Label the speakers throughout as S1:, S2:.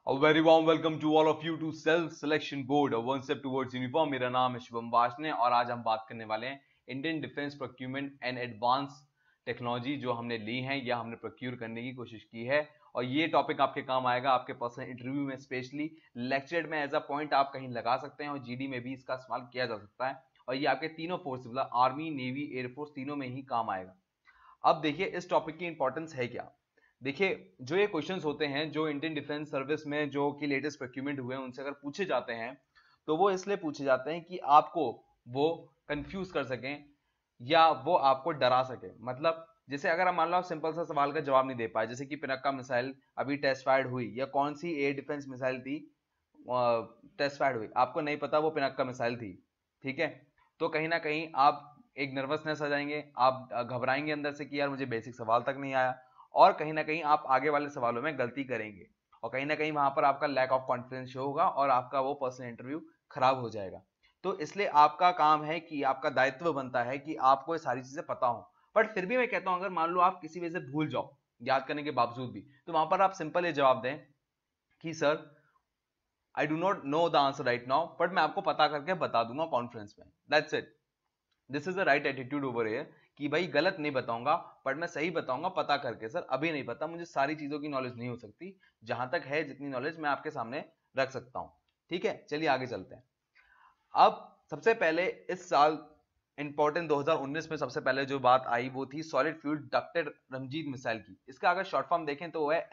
S1: A very warm welcome to all of you to Self Selection Board, a one step towards uniform. मेरा नाम है शुभम वार्ष्णेय और आज हम बात करने वाले हैं Indian defence procurement and advance technology जो हमने ली है या हमने प्रोक्यूर करने की कोशिश की है। और ये टॉपिक आपके काम आएगा आपके पर्सनल इंटरव्यू में, स्पेशली लेक्चर में एज अ पॉइंट आप कहीं लगा सकते हैं और जीडी में भी इसका इस्तेमाल किया जा सकता है। और ये आपके तीनों फोर्स मतलब आर्मी, नेवी, एयरफोर्स तीनों में ही काम आएगा। अब देखिए इस टॉपिक की इंपॉर्टेंस है क्या। देखिए जो ये क्वेश्चंस होते हैं जो इंडियन डिफेंस सर्विस में जो कि लेटेस्ट प्रोक्यूरमेंट हुए हैं उनसे अगर पूछे जाते हैं तो वो इसलिए पूछे जाते हैं कि आपको वो कंफ्यूज कर सकें या वो आपको डरा सके। मतलब जैसे अगर मान लो आप सिंपल सा सवाल का जवाब नहीं दे पाए, जैसे कि पिनक्का मिसाइल अभी टेस्ट फायर्ड हुई या कौन सी एयर डिफेंस मिसाइल थी टेस्ट फायर्ड हुई, आपको नहीं पता वो पिनक्का मिसाइल थी, ठीक है, तो कहीं ना कहीं आप एक नर्वसनेस आ जाएंगे, आप घबराएंगे अंदर से कि यार मुझे बेसिक सवाल तक नहीं आया, और कहीं ना कहीं आप आगे वाले सवालों में गलती करेंगे और कहीं ना कहीं वहां पर आपका लैक ऑफ कॉन्फिडेंस शो होगा और आपका वो पर्सनल इंटरव्यू खराब हो जाएगा। तो इसलिए आपका काम है कि आपका दायित्व बनता है कि आपको ये सारी चीजें पता हो। बट फिर भी मैं कहता हूं अगर मान लो आप किसी वजह से भूल जाओ याद करने के बावजूद भी, तो वहां पर आप सिंपल ये जवाब दें कि sir I do not know the answer right now, but मैं आपको पता करके बता दूंगा कॉन्फ्रेंस में। That's it, this is the right attitude over here कि भाई गलत नहीं बताऊंगा बट मैं सही बताऊंगा पता करके। सर अभी नहीं पता, मुझे सारी चीजों की नॉलेज नहीं हो सकती, जहां तक है जितनी नॉलेज मैं आपके सामने रख सकता हूं। ठीक है, चलिए आगे चलते हैं। अब सबसे पहले इस साल इंपॉर्टेंट 2019 में सबसे पहले जो बात आई वो थी solid fuel ducted ramjet missile की। इसका अगर शॉर्ट फॉर्म देखें तो वो है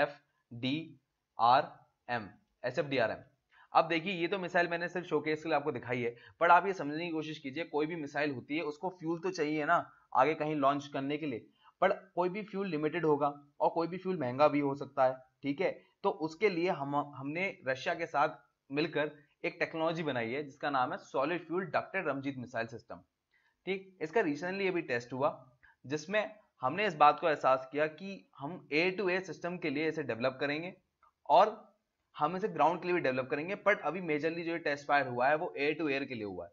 S1: S F D R M. अब देखिए ये तो मिसाइल मैंने सिर्फ शोकेस के लिए आपको दिखाई है, पर आप ये समझने की कोशिश कीजिए कोई भी मिसाइल होती है उसको फ्यूल तो चाहिए ना आगे कहीं लॉन्च करने के लिए, पर कोई भी फ्यूल लिमिटेड होगा और कोई भी फ्यूल महंगा भी हो सकता है, ठीक है। तो उसके लिए हमने रशिया के साथ मिलकर एक टेक्नोलॉजी बनाई है जिसका नाम है solid fuel ducted ramjet missile system. ठीक, इसका रिसेंटली अभी टेस्ट हुआ जिसमें हमने इस बात को एहसास किया कि हम एयर टू एयर सिस्टम के लिए इसे डेवलप करेंगे और हम इसे ग्राउंड के लिए भी डेवलप करेंगे, बट अभी मेजरली जो टेस्ट फायर हुआ है वो एयर टू एयर के लिए हुआ है।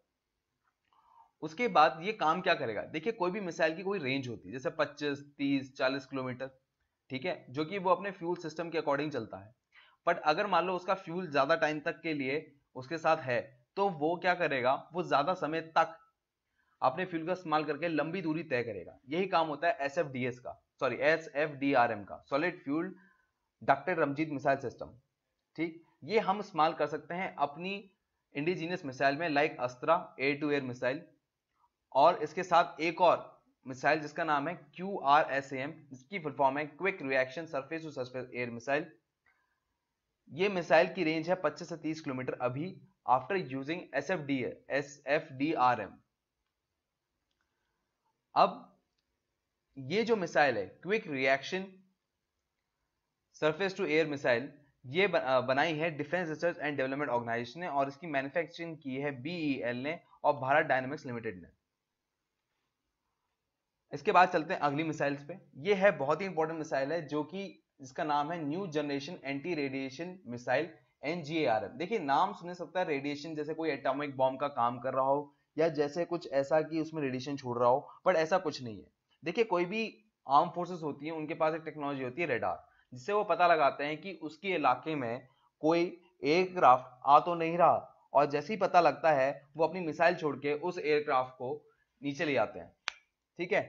S1: उसके बाद ये काम क्या करेगा, देखिए कोई भी मिसाइल की कोई रेंज होती है जैसे 25, 30, 40 किलोमीटर, ठीक है, जो कि वो अपने फ्यूल सिस्टम के अकॉर्डिंग चलता है। बट अगर मान लो उसका फ्यूल ज्यादा टाइम तक के लिए उसके साथ है तो वो क्या करेगा, वो ज्यादा समय तक अपने फ्यूल का इस्तेमाल करके लंबी दूरी तय करेगा। यही काम होता है एसएफडीएस का, सॉरी एसएफडीआरएम का, solid fuel ducted ramjet missile system. ठीक, ये हम इस्तेमाल कर सकते हैं अपनी इंडिजीनियस मिसाइल में like Astra air to air missile, और इसके साथ एक और मिसाइल जिसका नाम है QRSAM, जिसकी फुल फॉर्म है quick reaction surface to surface air missile. ये मिसाइल की रेंज है 25 से 30 किलोमीटर अभी आफ्टर यूजिंग SFDRM। अब ये जो मिसाइल है quick reaction surface to air missile, ये बनाई है defence research and development organisation ने और इसकी मैन्युफैक्चरिंग की है BEL ने और भारत डायनामिक्स लिमिटेड ने। इसके बाद चलते हैं अगली मिसाइल्स पे। ये है बहुत ही इंपॉर्टेंट मिसाइल है जो कि जिसका नाम है new generation anti radiation missile NGARM। देखिए नाम सुन सकता है रेडिएशन जैसे कोई एटॉमिक बॉम्ब का काम कर रहा हो या जैसे कुछ ऐसा कि उसमें रेडिएशन छोड़ रहा हो, बट ऐसा कुछ नहीं है। देखिए कोई भी आर्म फोर्सेस होती है उनके पास एक टेक्नोलॉजी होती है रेडार, जिससे वो पता लगाते हैं कि उसके इलाके में कोई एयरक्राफ्ट आ तो नहीं रहा, और जैसे ही पता लगता है वो अपनी मिसाइल छोड़ के उस एयरक्राफ्ट को नीचे ले आते हैं, ठीक है।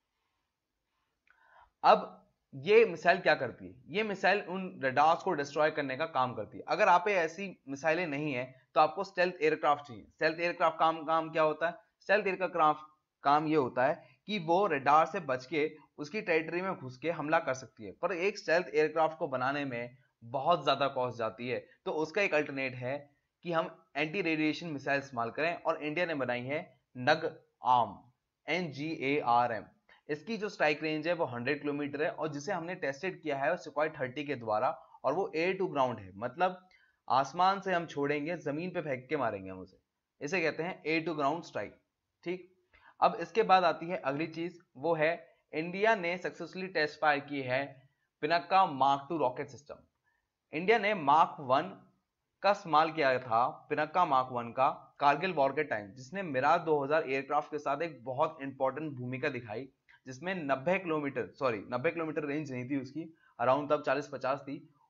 S1: अब ये मिसाइल क्या करती है, ये मिसाइल उन रडार्स को डिस्ट्रॉय करने का काम करती है। अगर आप ऐसी मिसाइलें नहीं है तो आपको स्टेल्थ एयरक्राफ्ट चाहिए। स्टेल्थ एयरक्राफ्ट काम क्या होता है, स्टेल्थ एयरक्राफ्ट काम ये होता है कि वो रडार से बच के उसकी टेरिटरी में घुस के हमला कर सकती है, पर एक स्टेल्थ एयरक्राफ्ट को बनाने में बहुत ज्यादा कॉस्ट जाती है। तो उसका एक अल्टरनेट है कि हम एंटी रेडिएशन मिसाइल इस्तेमाल करें, और इंडिया ने बनाई है नग आर्म NGARM। इसकी जो स्ट्राइक रेंज है वो 100 किलोमीटर है और जिसे हमने टेस्टेड किया है सुखोई 30 के द्वारा, और वो एयर टू ग्राउंड है, मतलब आसमान से हम छोड़ेंगे जमीन पे फेंक के मारेंगे हम उसे, इसे कहते हैं एयर टू ग्राउंड स्ट्राइक। ठीक, अब इसके बाद आती है अगली चीज, वो है इंडिया ने सक्सेसफुली टेस्ट फायर की है Pinaka mark 2 rocket system. India ने मार्क 1 का इस्तेमाल किया था, पिनक्का मार्क 1 का, कारगिल वॉर के टाइम, जिसने मिराज 2000 एयरक्राफ्ट के साथ एक बहुत इंपॉर्टेंट भूमिका दिखाई, जिसमें 90 किलोमीटर रेंज नहीं थी उसकी, अराउंड तब 40-50 थी,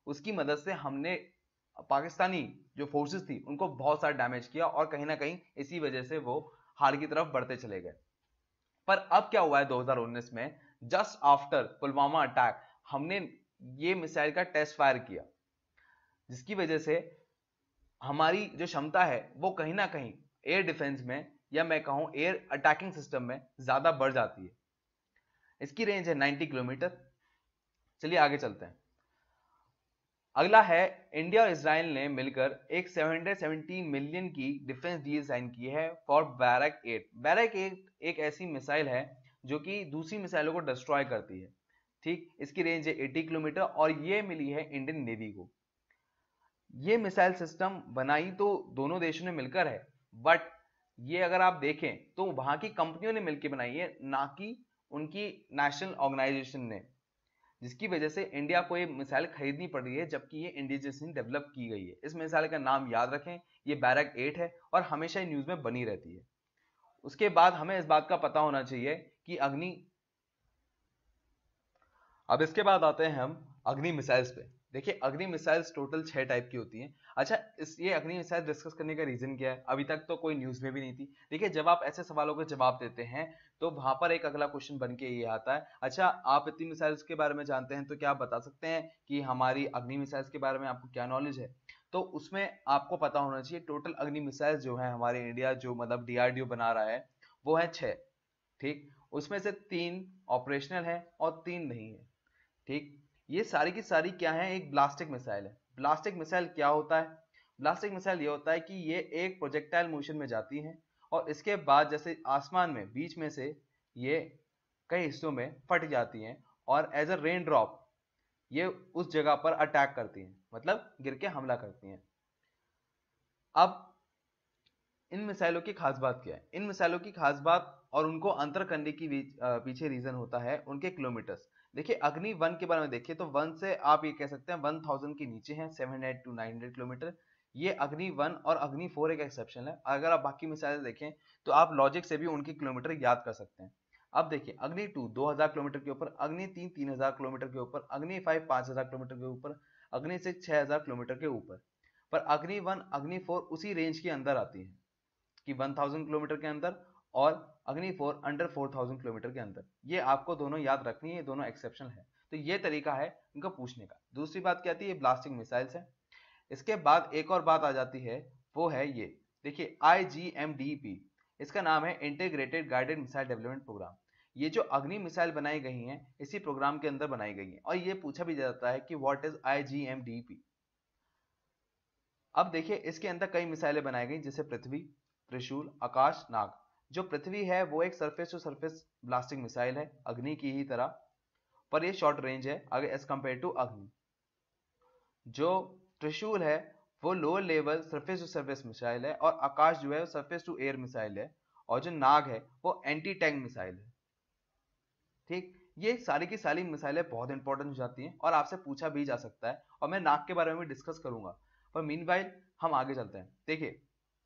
S1: उसकी मदद से हमने पाकिस्तानी जो फोर्सेस थी उनको बहुत सारा डैमेज किया और कहीं ना कहीं इसी वजह से वो हार की तरफ बढ़ते चले गए। पर अब क्या हुआ है 2019 में, जस्ट आफ्टर पुलवामा अटैक हमने ये मिसाइल का टेस्ट फायर किया, जिसकी वजह से हमारी जो क्षमता है वो कहीं ना कहीं एयर डिफेंस में या मैं कहूं एयर अटैकिंग सिस्टम में ज्यादा बढ़ जाती है। इसकी रेंज है 90 किलोमीटर। चलिए आगे चलते हैं। अगला है, इंडिया और इजराइल ने मिलकर एक 770 मिलियन की डिफेंस डील साइन की है फॉर बैरक 8। बैरक 8 एक ऐसी मिसाइल है जो कि दूसरी मिसाइलों को डिस्ट्रॉय करती है। ठीक, इसकी रेंज है 80 किलोमीटर और ये मिली है इंडियन नेवी को। ये मिसाइल सिस्टम बनाई तो दोनों देशों ने मिलकर है, बट ये अगर आप देखें तो वहां की कंपनियों ने मिलकर बनाई है, ना कि उनकी नेशनल ऑर्गेनाइजेशन ने, जिसकी वजह से इंडिया को ये मिसाइल खरीदनी पड़ रही है, जबकि ये इंडिजियसली डेवलप की गई है। इस मिसाइल का नाम याद रखें, ये बैरक 8 है और हमेशा न्यूज में बनी रहती है। उसके बाद हमें इस बात का पता होना चाहिए कि अब इसके बाद आते हैं हम अग्नि मिसाइल्स पे। देखिए, अग्नि मिसाइल्स टोटल 6 टाइप की होती हैं। अच्छा, ये अग्नि मिसाइल डिस्कस करने का रीजन क्या है? अभी तक तो कोई न्यूज में भी नहीं थी। देखिए, जब आप ऐसे सवालों के जवाब देते हैं तो वहां पर एक अगला क्वेश्चन बन के ये आता है, अच्छा आप इतनी मिसाइल्स के बारे में जानते हैं तो क्या आप बता सकते हैं कि हमारी अग्नि मिसाइल्स के बारे में आपको क्या नॉलेज है? तो उसमें आपको पता होना चाहिए टोटल अग्नि मिसाइल्स जो है हमारे इंडिया जो मतलब डीआरडीओ बना रहा है वो है 6। ठीक, उसमें से 3 ऑपरेशनल है और 3 नहीं है। ठीक, ये सारी की सारी क्या है, एक ब्लास्टिक मिसाइल है। ब्लास्टिक मिसाइल क्या होता है? ब्लास्टिक मिसाइल ये होता है कि ये एक प्रोजेक्टाइल मोशन में जाती है और इसके बाद जैसे आसमान में बीच में से ये कई हिस्सों में फट जाती हैं और एज अ रेन ड्रॉप ये उस जगह पर अटैक करती हैं, मतलब गिर के हमला करती हैं। अब इन मिसाइलों की खास बात क्या है? इन मिसाइलों की खास बात और उनको अंतर करने की पीछे रीजन होता है उनके किलोमीटर्स। देखिए, अग्नि 1 के बारे में देखिए तो 1 से आप ये कह सकते हैं 1000 के नीचे है, 700 टू 900 किलोमीटर। ये अग्नि 1 और अग्नि 4 एक एक्सेप्शन है। अगर आप बाकी मिसाइल देखें तो आप लॉजिक से भी उनकी किलोमीटर याद कर सकते हैं। अब देखिए, अग्नि 2 2000 किलोमीटर के ऊपर, अग्नि 3 3000 किलोमीटर के ऊपर, अग्नि 5 5000 किलोमीटर के ऊपर, अग्नि 6 6000 किलोमीटर के ऊपर। पर अग्नि 1 अग्नि 4 उसी रेंज के अंदर आती है कि 1000 किलोमीटर के अंदर, और अग्नि 4 अंडर 4000 किलोमीटर के अंदर। ये आपको दोनों याद रखनी है, ये दोनों एक्सेप्शन है। तो ये तरीका है इनको पूछने का। दूसरी बात क्या आती है, ब्लास्टिंग मिसाइल्स है। इसके बाद एक और बात आ जाती है, वो है ये देखिए IGMDP। इसका नाम है integrated guided missile development programme. ये जो अग्नि मिसाइल बनाई गई हैं इसी प्रोग्राम के अंदर बनाई गई हैं और ये पूछा भी जाता है कि व्हाट इज IGMDP। अब देखिए, इसके अंदर कई मिसाइलें बनाई गई जैसे पृथ्वी, त्रिशूल, आकाश, नाग। जो पृथ्वी है वो एक surface to surface ballistic missile है अग्नि की ही तरह, पर ये शॉर्ट रेंज है अगर एज कंपेयर टू अग्नि। जो त्रिशूल है वो lower level surface to surface missile है और आकाश जो है वो सरफेस टू एयर मिसाइल है, और जो नाग है वो एंटी टैंक मिसाइल है। ठीक, ये सारी की सारी मिसाइलें बहुत इंपॉर्टेंट हो जाती हैं और आपसे पूछा भी जा सकता है, और मैं नाग के बारे में भी डिस्कस करूंगा। पर मीनवाइल हम आगे चलते हैं। देखिए,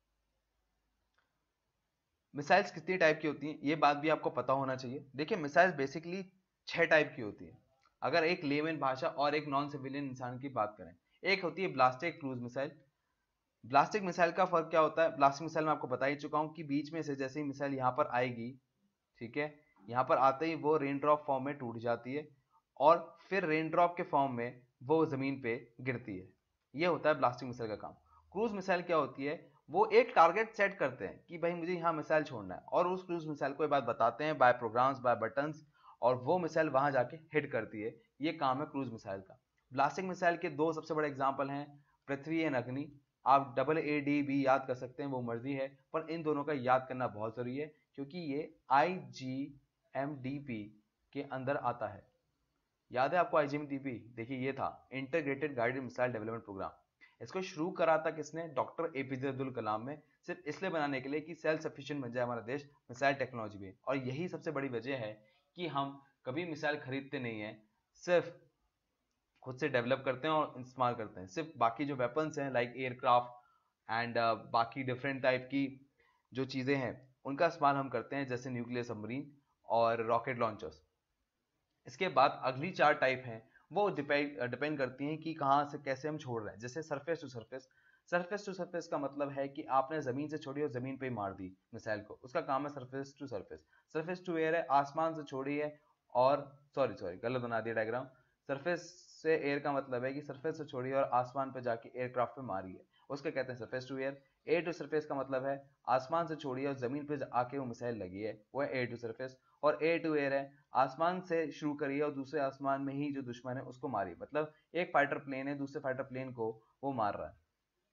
S1: मिसाइल्स कितनी टाइप की होती हैं ये बात भी आपको पता होना चाहिए। देखिए, मिसाइल्स बेसिकली 6 टाइप की होती है अगर एक लेमन भाषा और एक नॉन सिविलियन इंसान की बात करें। एक होती है ballistic cruise missile. Ballistic missile का फर्क क्या होता है? ब्लास्टिक मिसाइल में आपको बता ही चुका हूं कि बीच में से जैसे ही मिसाइल यहाँ पर आएगी, ठीक है, यहाँ पर आते ही वो रेन ड्रॉप फॉर्म में टूट जाती है और फिर रेन ड्रॉप के फॉर्म में वो जमीन पे गिरती है। ये होता है ब्लास्टिक मिसाइल का काम। क्रूज मिसाइल क्या होती है? वो एक टारगेट सेट करते हैं कि भाई मुझे यहाँ मिसाइल छोड़ना है, और उस क्रूज मिसाइल को ये बात बताते हैं बाय प्रोग्राम्स बाय बटन्स, और वो मिसाइल वहां जाके हिट करती है। ये काम है क्रूज मिसाइल का। ब्लास्टिक मिसाइल के 2 सबसे बड़े एग्जाम्पल हैं, पृथ्वी एंड अग्नि। आप AAD भी याद कर सकते हैं, वो मर्जी है, पर इन दोनों का याद करना बहुत जरूरी है क्योंकि ये IGMDP के अंदर आता है। याद है आपको IGMDP? देखिए, ये था integrated guided missile development programme. इसको शुरू करा था किसने? डॉक्टर APJ अब्दुल कलाम ने, सिर्फ इसलिए बनाने के लिए कि सेल्फ सफिशिएंट बन जाए हमारा देश मिसाइल टेक्नोलॉजी में। और यही सबसे बड़ी वजह है कि हम कभी मिसाइल खरीदते नहीं है, सिर्फ खुद से डेवलप करते हैं और इस्तेमाल करते हैं। सिर्फ बाकी जो वेपन्स हैं लाइक एयरक्राफ्ट एंड बाकी डिफरेंट टाइप की जो चीज़ें हैं उनका इस्तेमाल हम करते हैं, जैसे न्यूक्लियर सबमरीन और रॉकेट लॉन्चर्स। इसके बाद अगली 4 टाइप हैं वो डिपेंड करती हैं कि कहाँ से कैसे हम छोड़ रहे हैं। जैसे surface to surface, surface to surface का मतलब है कि आपने जमीन से छोड़ी और जमीन पे ही मार दी मिसाइल को, उसका काम है surface to surface. Surface to air है, आसमान से छोड़ी है और सॉरी गलत बना दिया डायग्राम। सरफेस से एयर का मतलब है कि सरफेस से छोड़ी और आसमान पे जाके एयरक्राफ्ट पे मारी है, उसके कहते हैं surface to air. Air to surface का मतलब है आसमान से छोड़ी और जमीन पे आके वो मिसाइल लगी है, वो है एयर टू सरफेस। और एयर टू एयर है, आसमान से शुरू करी है और दूसरे आसमान में ही जो दुश्मन है उसको मारी, मतलब एक फाइटर प्लेन है दूसरे फाइटर प्लेन को वो मार रहा है।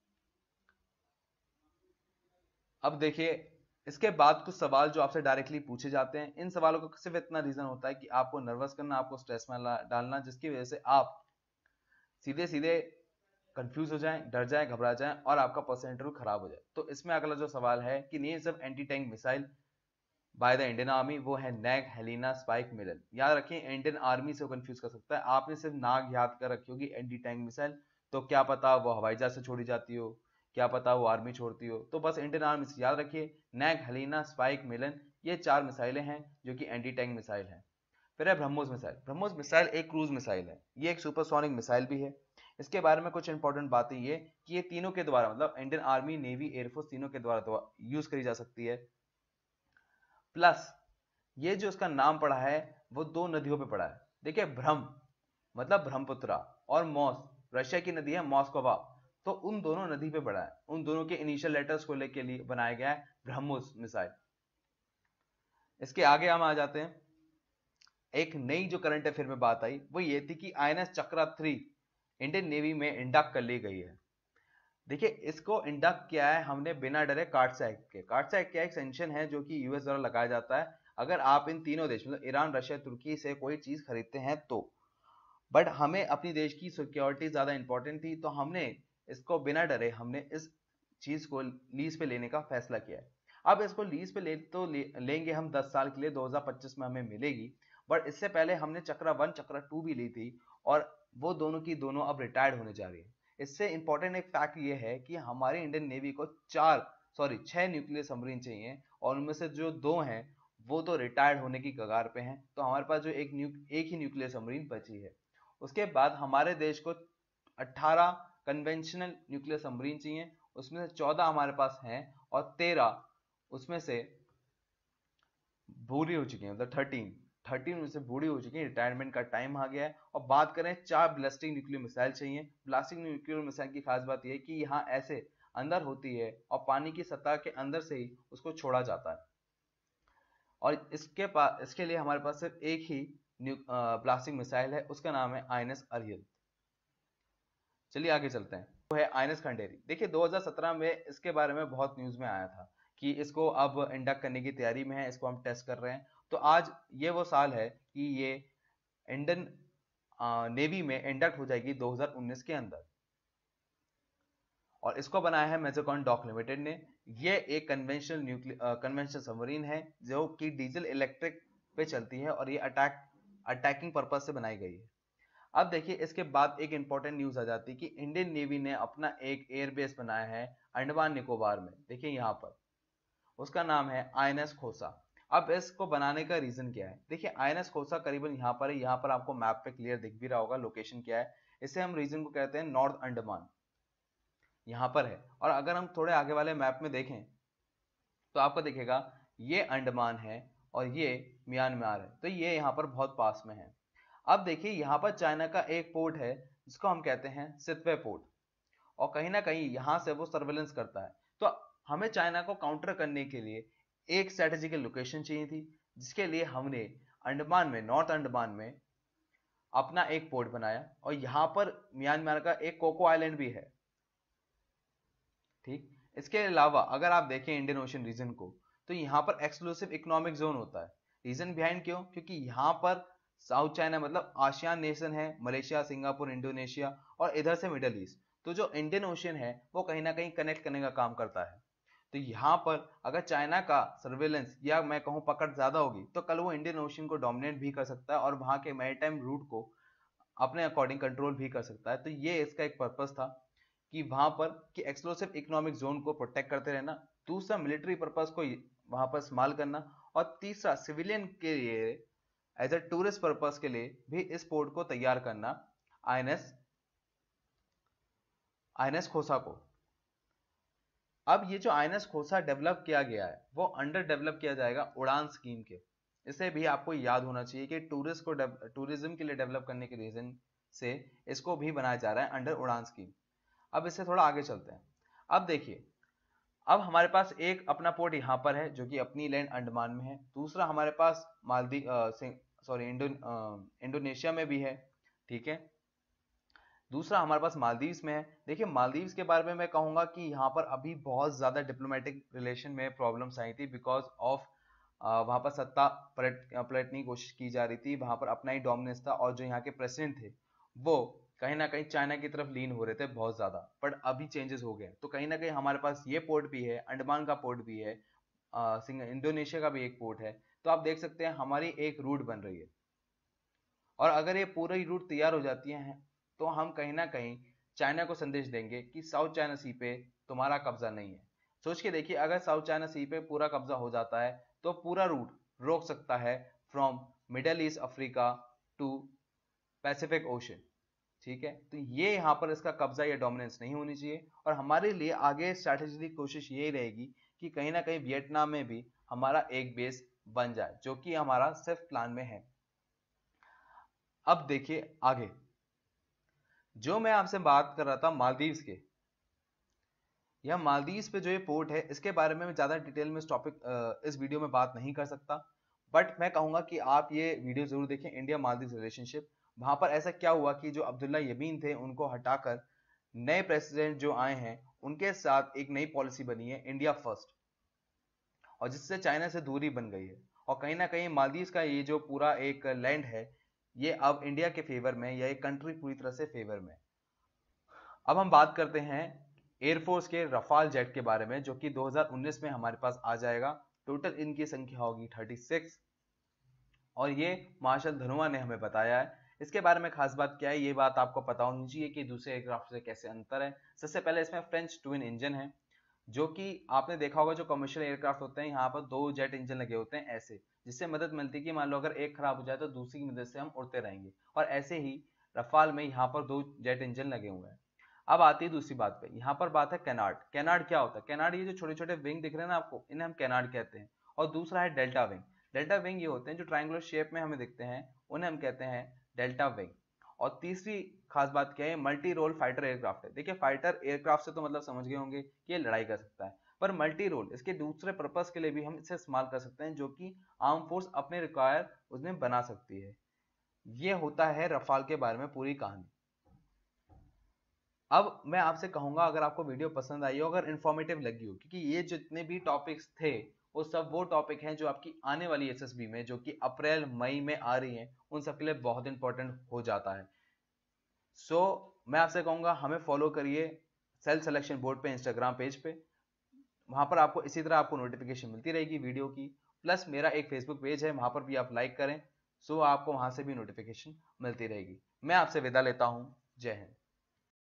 S1: अब देखिए इसके बाद कुछ सवाल जो आपसे डायरेक्टली पूछे जाते हैं, इन सवालों का सिर्फ इतना रीजन होता है कि आपको नर्वस करना, आपको स्ट्रेस में डालना, जिसकी वजह से आप सीधे सीधे कंफ्यूज हो जाएं, डर जाएं, घबरा जाएं और आपका पर्सनल इंटरव्यू खराब हो जाए। तो इसमें अगला जो सवाल है कि names of anti tank missile by the Indian army, वो है नैग, हेलिना, स्पाइक, मिलन। याद रखिए इंडियन आर्मी से कंफ्यूज कर सकता है। आपने सिर्फ नाग याद कर रखी होगी एंटी टैंक मिसाइल, तो क्या पता वो हवाई जहाज से छोड़ी जाती हो, क्या पता वो आर्मी छोड़ती हो, तो बस इंडियन आर्मी से याद रखिए नैग, हेलिना, स्पाइक, मिलन, ये 4 मिसाइलें हैं जो कि एंटी टैंक मिसाइल हैं। फिर है ब्रह्मोस मिसाइल। ब्रह्मोस मिसाइल एक क्रूज मिसाइल है, ये एक सुपरसोनिक मिसाइल भी है। इसके बारे में कुछ इंपॉर्टेंट बातें ये कि ये तीनों के द्वारा, मतलब इंडियन आर्मी, नेवी, एयरफोर्स तीनों के द्वारा यूज करी जा सकती है। प्लस ये जो इसका नाम पड़ा है वो 2 नदियों पे पड़ा है। देखिए ब्रह्म मतलब ब्रह्मपुत्रा और मॉस रशिया की नदी है मॉस्कोवा, तो उन दोनों नदी पे पड़ा है, उन दोनों के इनिशियल लेटर्स को लेके लिए बनाया गया है ब्रह्मोस मिसाइल। इसके आगे हम आ जाते हैं। एक नई जो करंट अफेयर में बात आई वो ये थी कि आईएनएस चक्रा 3 इंडियन नेवी में इंडक्ट कर ली गई है। देखिए इसको इंडक्ट किया है हमने बिना डरे कार्ड्स एक्ट के। कार्ड्स एक्ट क्या एक सेंक्शन है जो कि यूएस द्वारा लगाया जाता है अगर आप इन तीनों देश मतलब ईरान, रशिया, तुर्की से कोई चीज खरीदते हैं तो। बट हमें अपनी देश की सिक्योरिटी ज्यादा इंपॉर्टेंट थी, तो हमने इसको बिना डरे हमने इस चीज को लीज पे लेने का फैसला किया है। अब इसको लीज पे लेंगे हम 10 साल के लिए, 2025 में हमें मिलेगी। बट इससे पहले हमने चक्रा 1 चक्रा 2 भी ली थी और वो दोनों की दोनों अब रिटायर्ड होने जा रही है। इससे इंपॉर्टेंट एक फैक्ट ये है कि हमारी इंडियन नेवी को 6 न्यूक्लियर सबमरीन चाहिए और उनमें से जो 2 हैं वो तो रिटायर्ड होने की कगार पे हैं, तो हमारे पास जो एक ही न्यूक्लियर सबमरीन बची है। उसके बाद हमारे देश को 18 कन्वेंशनल न्यूक्लियर सबमरीन चाहिए, उसमें से 14 हमारे पास हैं और 13 उसमें से पूरी हो चुकी है, मतलब 13 उससे बूढ़ी हो चुकी है, रिटायरमेंट का टाइम आ गया है। और बात करें 4 ब्लास्टिक न्यूक्लियर मिसाइल चाहिए। ब्लास्टिक न्यूक्लियर मिसाइल की खास बात यह है कि यहाँ ऐसे अंदर होती है और पानी की सतह के अंदर से ही उसको छोड़ा जाता है। और इसके लिए हमारे पास सिर्फ एक ही ब्लास्टिक मिसाइल है, उसका नाम है आईएनएस अरिहंत। चलिए आगे चलते हैं, वो है आईएनएस खंडेरी। देखिए 2017 में इसके बारे में बहुत न्यूज में आया था कि इसको अब इंडक्ट करने की तैयारी में है, इसको हम टेस्ट कर रहे हैं। तो आज ये वो साल है कि ये इंडियन नेवी में इंडक्ट हो जाएगी 2019 के अंदर। और इसको बनाया है मेजरकॉन डॉक लिमिटेड ने। ये एक कन्वेंशनल सबमरीन है जो कि डीजल इलेक्ट्रिक पे चलती है और ये अटैकिंग पर्पज से बनाई गई है। अब देखिए इसके बाद एक इंपॉर्टेंट न्यूज आ जाती है कि इंडियन नेवी ने अपना एक एयरबेस बनाया है अंडमान निकोबार में। देखिए यहाँ पर उसका नाम है आईएनएस खोसा। अब इसको बनाने का रीजन क्या है? देखिए आईएनएस खोसा करीबन यहाँ पर है, यहाँ पर आपको मैप पे क्लियर दिख भी रहा होगा लोकेशन क्या है। इसे हम रीजन को कहते हैं नॉर्थ अंडमान, यहाँ पर है। और अगर हम थोड़े आगे वाले मैप में देखें तो आपको दिखेगा ये अंडमान है और ये म्यांमार है, तो ये यहाँ पर बहुत पास में है। अब देखिए यहाँ पर चाइना का एक पोर्ट है जिसको हम कहते हैं सितवे पोर्ट, और कहीं ना कहीं यहाँ से वो सर्वेलेंस करता है। तो हमें चाइना को काउंटर करने के लिए एक स्ट्रेटेजिकल लोकेशन चाहिए थी, जिसके लिए हमने अंडमान में, नॉर्थ अंडमान में अपना एक पोर्ट बनाया। और यहाँ पर म्यांमार का एक कोको आइलैंड भी है। ठीक, इसके अलावा अगर आप देखें इंडियन ओशन रीजन को, तो यहाँ पर एक्सक्लूसिव इकोनॉमिक जोन होता है। रीजन बिहाइंड क्यों? क्योंकि यहाँ पर साउथ चाइना मतलब आसियान नेशन है, मलेशिया, सिंगापुर, इंडोनेशिया और इधर से मिडल ईस्ट। तो जो इंडियन ओशन है वो कहीं ना कहीं कनेक्ट करने का काम करता है। तो यहाँ पर अगर चाइना का सर्वेलेंस या मैं कहूँ पकड़ ज्यादा होगी तो कल वो इंडियन ओशन को डोमिनेट भी कर सकता है और वहां के मैरीटाइम रूट को अपने अकॉर्डिंग कंट्रोल भी कर सकता है। तो ये इसका एक पर्पस था कि वहां पर कि एक्सक्लूसिव इकोनॉमिक जोन को प्रोटेक्ट करते रहना, दूसरा मिलिट्री पर्पस को वहां पर इस्तेमाल करना, और तीसरा सिविलियन के लिए एज अ टूरिस्ट पर्पस के लिए भी इस पोर्ट को तैयार करना आईएनएस खोसा को। अब ये जो आईएनएस खोसा डेवलप किया गया है वो अंडर डेवलप किया जाएगा उड़ान स्कीम के। इसे भी आपको याद होना चाहिए कि टूरिज्म के लिए डेवलप करने के रीजन से इसको भी बनाया जा रहा है अंडर उड़ान स्कीम। अब इससे थोड़ा आगे चलते हैं। अब देखिए, अब हमारे पास एक अपना पोर्ट यहाँ पर है जो कि अपनी लैंड अंडमान में है, दूसरा हमारे पास इंडोनेशिया में भी है, ठीक है, दूसरा हमारे पास मालदीव्स में है। देखिए मालदीव्स के बारे में मैं कहूंगा कि यहाँ पर अभी बहुत ज्यादा डिप्लोमेटिक रिलेशन में प्रॉब्लम्स आई थी बिकॉज ऑफ वहां पर सत्ता पलटने की कोशिश की जा रही थी, वहां पर अपना ही डोमिनेंस था और जो यहाँ के प्रेसिडेंट थे वो कहीं ना कहीं चाइना की तरफ लीन हो रहे थे बहुत ज्यादा। बट अभी चेंजेस हो गए, तो कहीं ना कहीं हमारे पास ये पोर्ट भी है, अंडमान का पोर्ट भी है, इंडोनेशिया का भी एक पोर्ट है। तो आप देख सकते हैं हमारी एक रूट बन रही है, और अगर ये पूरी रूट तैयार हो जाती है तो हम कहीं ना कहीं चाइना को संदेश देंगे कि साउथ चाइना सी पे तुम्हारा कब्जा नहीं है। सोच के देखिए, अगर साउथ चाइना सी पे पूरा कब्जा हो जाता है तो पूरा रूट रोक सकता है from Middle East Africa to Pacific Ocean, ठीक है। तो ये यहाँ पर इसका कब्जा या डोमिनेंस नहीं होनी चाहिए, और हमारे लिए आगे स्ट्रैटेजिक कोशिश यही रहेगी कि कहीं ना कहीं वियतनाम में भी हमारा एक बेस बन जाए, जो कि हमारा सिर्फ प्लान में है। अब देखिए आगे, जो मैं आपसे बात कर रहा था मालदीव्स के, यह मालदीव्स पे जो ये पोर्ट है इसके बारे में मैं ज्यादा डिटेल में इस वीडियो में बात नहीं कर सकता, बट मैं कहूंगा कि आप ये वीडियो जरूर देखें, इंडिया मालदीव्स रिलेशनशिप। वहां पर ऐसा क्या हुआ कि जो अब्दुल्ला यमीन थे उनको हटाकर नए प्रेसिडेंट जो आए हैं उनके साथ एक नई पॉलिसी बनी है इंडिया फर्स्ट, और जिससे चाइना से दूरी बन गई है, और कहीं ना कहीं मालदीव्स का ये जो पूरा एक लैंड है ये अब इंडिया के फेवर में, या एक कंट्री पूरी तरह से फेवर में। अब हम बात करते हैं एयरफोर्स के रफाल जेट के बारे में, जो कि 2019 में हमारे पास आ जाएगा। टोटल इनकी संख्या होगी 36, और ये मार्शल धनोआ ने हमें बताया है। इसके बारे में खास बात क्या है, ये बात आपको पता होनी चाहिए कि दूसरे एयरक्राफ्ट से कैसे अंतर है। सबसे पहले इसमें फ्रेंच ट्विन इंजन है, जो कि आपने देखा होगा जो कमर्शियल एयरक्राफ्ट होते हैं यहाँ पर 2 जेट इंजन लगे होते हैं ऐसे, जिससे मदद मिलती है कि मान लो अगर एक खराब हो जाए तो दूसरी की मदद से हम उड़ते रहेंगे, और ऐसे ही रफाल में यहाँ पर 2 जेट इंजन लगे हुए हैं। अब आती है दूसरी बात पे, यहाँ पर बात है कैनार्ड। कैनार्ड क्या होता है? कैनार्ड ये जो छोटे छोटे विंग दिख रहे हैं ना आपको, इन्हें हम कैनार्ड कहते हैं। और दूसरा है डेल्टा विंग। डेल्टा विंग ये होते हैं जो ट्रायंगुलर शेप में हमें दिखते हैं, उन्हें हम कहते हैं डेल्टा विंग। और तीसरी खास बात क्या है, मल्टी रोल फाइटर एयरक्राफ्ट है। देखिए फाइटर एयरक्राफ्ट से तो मतलब समझ गए होंगे कि ये लड़ाई कर सकता है, पर मल्टी रोल इसके दूसरे पर्पस के लिए भी हम इसे इस्तेमाल कर सकते हैं, जो कि आर्म फोर्स अपने रिक्वायर उसमें बना सकती है। ये होता है रफाल के बारे में पूरी कहानी। अब मैं आपसे कहूंगा अगर आपको वीडियो पसंद आई हो, अगर इंफॉर्मेटिव लगी हो, क्योंकि ये जितने भी टॉपिक्स थे वो सब वो टॉपिक हैं जो आपकी आने वाली एसएसबी में, जो कि अप्रैल मई में आ रही हैं, उन सब के लिए बहुत इंपॉर्टेंट हो जाता है। सो मैं आपसे कहूंगा हमें फॉलो करिए सेल्फ सिलेक्शन बोर्ड पे, इंस्टाग्राम पेज पे। वहां पर आपको इसी तरह आपको नोटिफिकेशन मिलती रहेगी वीडियो की, प्लस मेरा एक फेसबुक पेज है, वहां पर भी आप लाइक करें, सो आपको वहां से भी नोटिफिकेशन मिलती रहेगी। मैं आपसे विदा लेता हूं। जय हिंद।